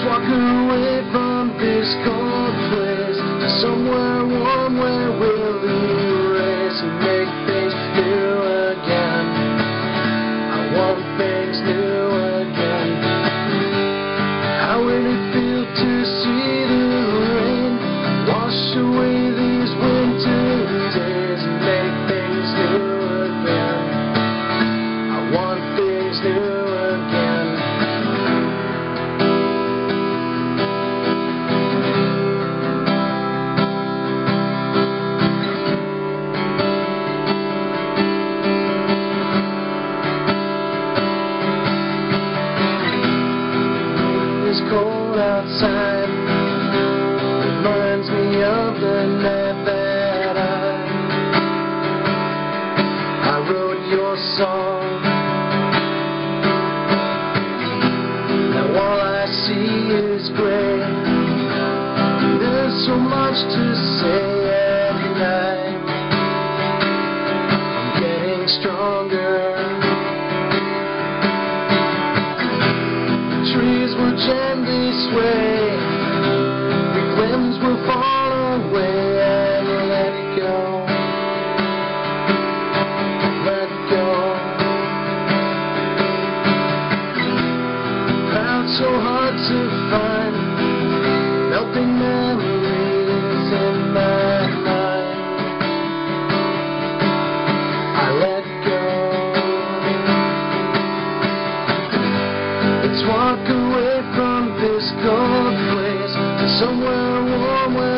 walk away from this cold place to somewhere warm where we'll erase and make things new again. I want things new again. How would it feel to see the rain wash away these winter days and make things new again? I want things new again. It's cold outside, reminds me of the night that I wrote your song. Now all I see is gray. There's so much to say at night. I'm getting stronger. Trees will gently sway, big limbs will fall away, and let go, let go. Proud, so hard to find, melting memories in my mind. I let go. Let's walk away from this cold place to somewhere warm where